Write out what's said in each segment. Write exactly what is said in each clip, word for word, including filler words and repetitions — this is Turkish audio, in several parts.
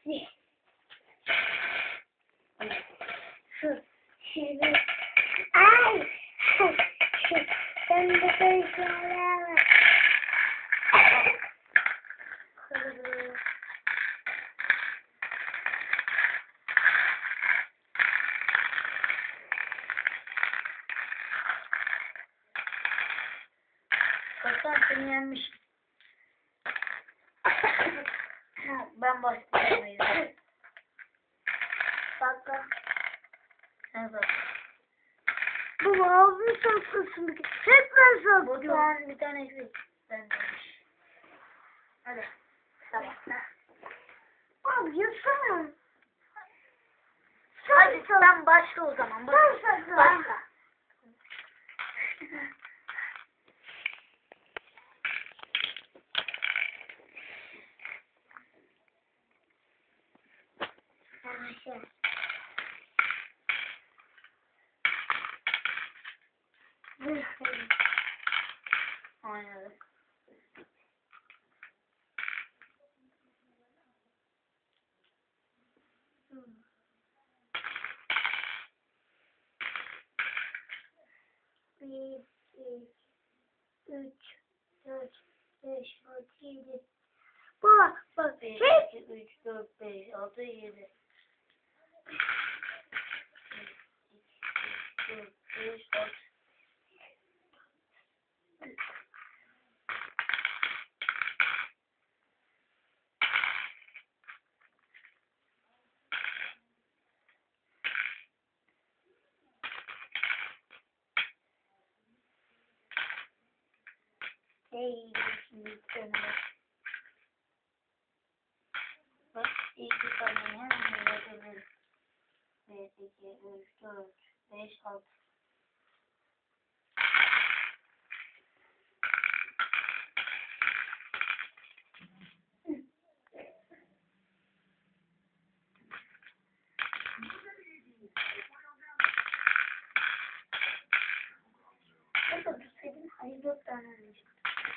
Şu şimdi ay şu sen de söyle. Bakın seni yenmiş. Ben başlayayım. Bak bak. Sen bak. Bu ağzını sarsılsın. Hep ben sarsıldım. Bu tane bir tane eksik. Ben demiş. Hadi. Tamam. Abi yasana. Hadi sen başla o zaman. Başla. Başla. Başla. Oynadık. Bir, iki, üç, dört, beş, altı, yedi. Bak, bak. Bir, iki, üç, dört, beş, altı, yedi. Bir, iki, üç, dört, beş, altı. Hey, şimdi sana. Bak, iki tane hem yazabilirim. Bir, iki, üç, dört, beş, altı. Burada tutsaydın, hayır dört tane olacak.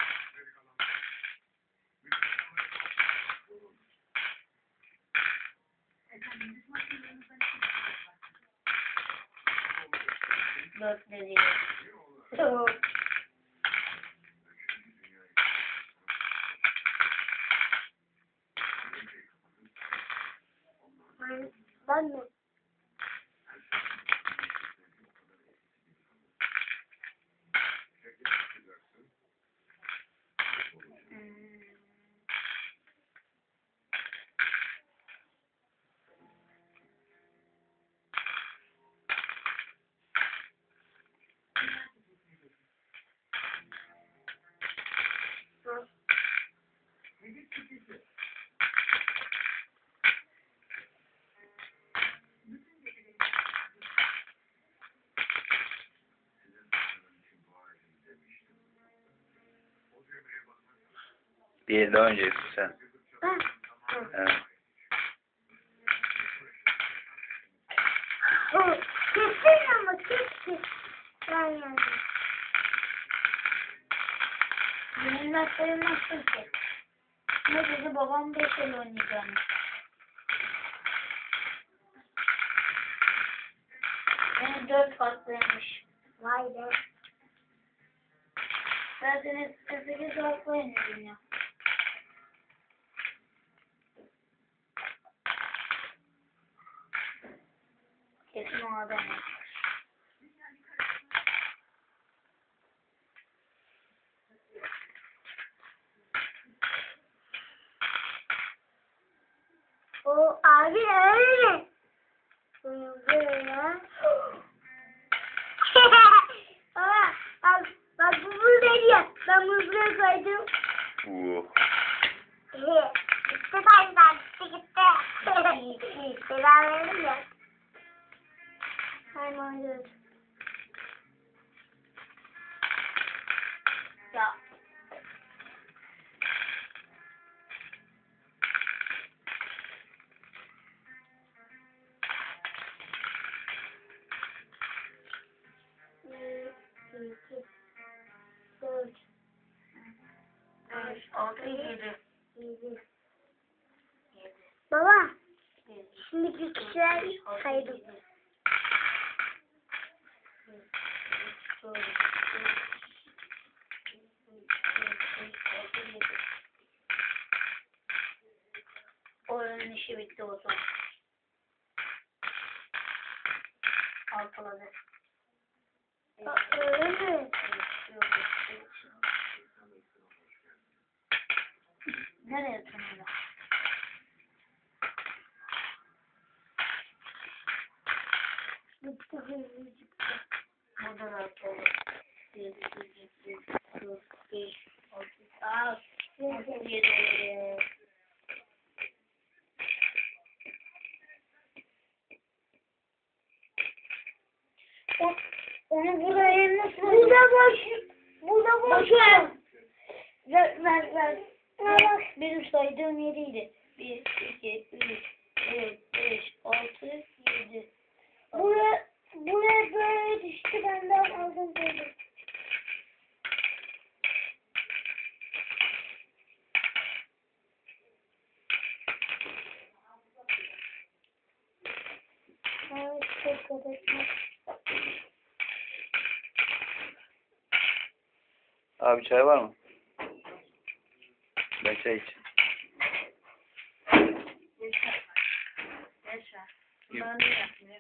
Dört dedi. Yok. Ben, ben mi? Bir daha önceysin sen. Ben. Evet. O kesin ama kesin. Ben yazdım. Benimle sayılmazsın ki. Ne dedi babam beş el oynayacağını. Benim dört farklıymış. Vay be. Ben seni sekiz farklı oynuyorum ya. Kesin o adam. O abi öyle. Böyle. Baba bak bak bu burada ya. Ben bunu buraya koydum. Uh. Gitti taşlar gitti gitti. Selam verelim ya. Hayır hayır. Ya. Bir, iki, dört, beş, altı, yedi. Yedi. Baba. Şimdiki kişiler saydım. Oyunun işi bitti o zaman. Altıladı. Öyle mi? Nereye atıyorsun? Bitti hızlı çıktı. Burada da atıyordu. Bir, iki, üç, dört, beş, altı, altı, yedi. O, onu buraya nasıl? Burada boş. Burada boş. Ver ver ver. Ver. Benim saydığım yeriydi. Bir, iki, üç, dört, beş, altı, yedi. Buraya, buraya böyle düştü. Ben de aldım böyle. Evet, çok kadar. Abi çay var mı? Ben çay içeyim. Yaşar. Yaşar. Bunlar ne yapmıyor?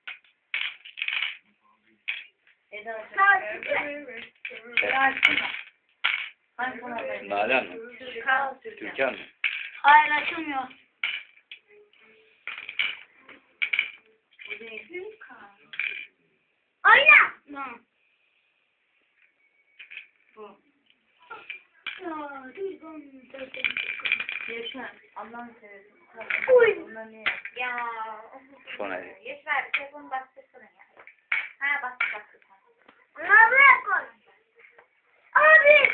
Eda açıyor. Eda açsana. Hangi kanalda? Nalan mı? Türkan. Türkan mı? Hayır, açılmıyor. Bu değil. Türkan. Oyna. Ne? Bu. Ya, Türkan. Yaşar. Allah'ını seversen. Oy. Bunlar ne yapıyor? Ya. Sonra ne? Yaşar telefonu bastırsana ya. Ha bastı bastı. Nereye koy? Abi.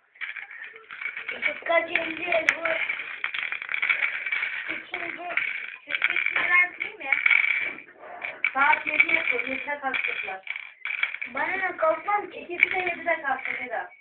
Kaçıncı bu? İkinci. Türkçe neler değil mi? Saat yedi yapıyor. Yedide kalkacaklar. Bana ne kalkmam ki? İkisi de yedide kalkacak Eda.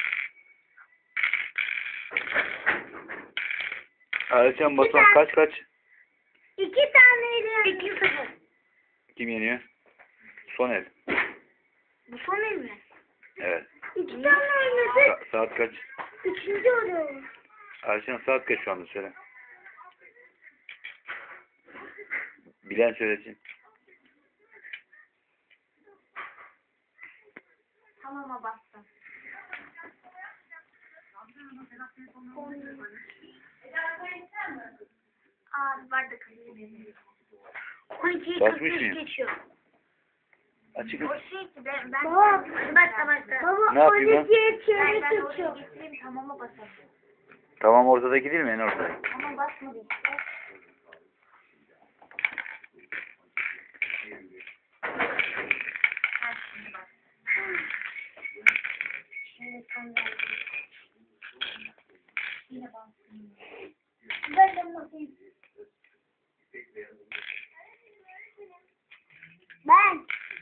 Ercan Batuhan kaç kaç? İki tane İki sıfır. Kim yeniyor? Soner. Bu son el mi? Evet. İki tane oynadık. Sa- saat kaç? Üçüncü oluyor. Ercan saat kaç şu anda söyle. Bilen söylesin. Tamama bastım. Aa vardı kızım. on ikiyi Basmış kırk beş mıyım? geçiyor. Açık. O şeydi ben ben Baba. başla başla. Baba Ne yapayım ben? on ikiye Ben, çeyrek ben oraya geçiyor. getireyim tamama basalım. Tamam ortadaki değil mi? En ortadaki. Tamam basmadı işte. Ha şimdi bas. Şimdi tam geldi. Yine bastım. Ben de bakayım. Ben.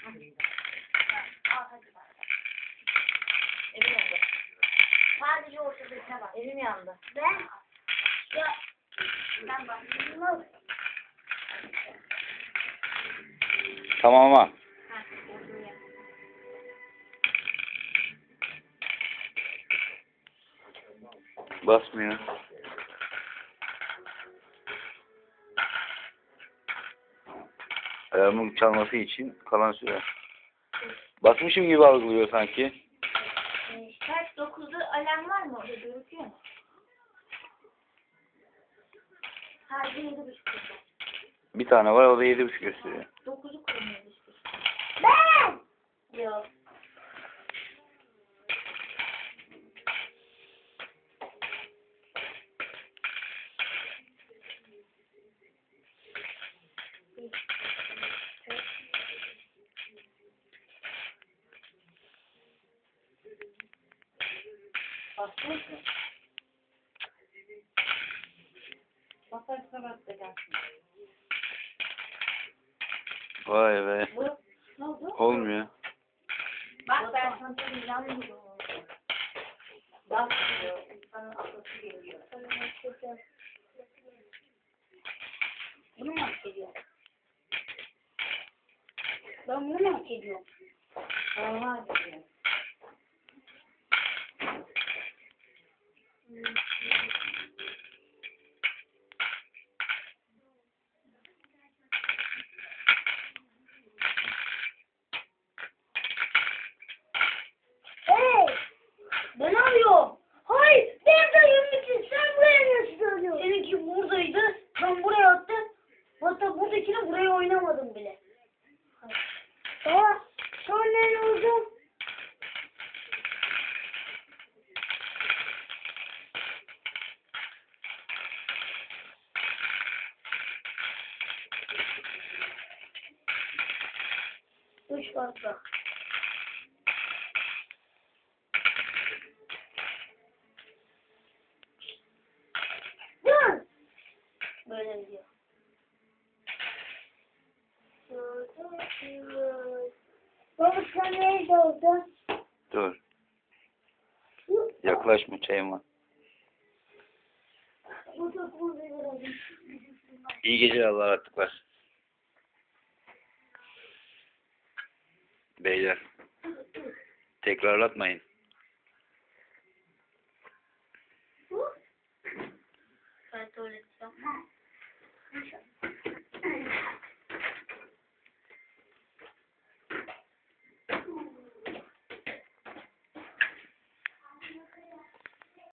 Al hadi bas. Elim yandı. Sadece ortadakine bak. Elim yandı. Ben. Ya ben bastım. Tamam ama. Ha ortaya. Basmıyor. Ayağımın çalması için kalan süre. Basmışım gibi algılıyor sanki. Ee, Kaç dokuzu alarm var mı orada gözüküyor mu? Sadece yedi buçuk gösteriyor. Bir tane var, o da yedi buçuk gösteriyor. Dokuzu koymuyoruz işte. Ben. Yok. Basmış mı? Basarsa bas da gelsin. Vay be. Bu ne oldu? Olmuyor. Bak ben sana inanmıyorum. Bas diyor. İnsanın aklısı geliyor. Bunu mu? hak ediyorum. Ben bunu mu hak ediyorum? Normal diyor. Hey! Ben arıyorum. Hayır! Benim dayım için sen buraya nasıl dönüyorsun? Seninki buradaydı. Ben buraya attım. Hatta buradakini buraya oynamadım bile. Aa, sonra ne oldu? Üç farklı. Dur! Böyle diyor. Baba sen nerede oldun? Dur. Yaklaşma, çayım var. Bu çok uzun. İyi geceler, Allah'a rahatlıklar. Beyler. Tekrarlatmayın. Ben tuvalet yapmam.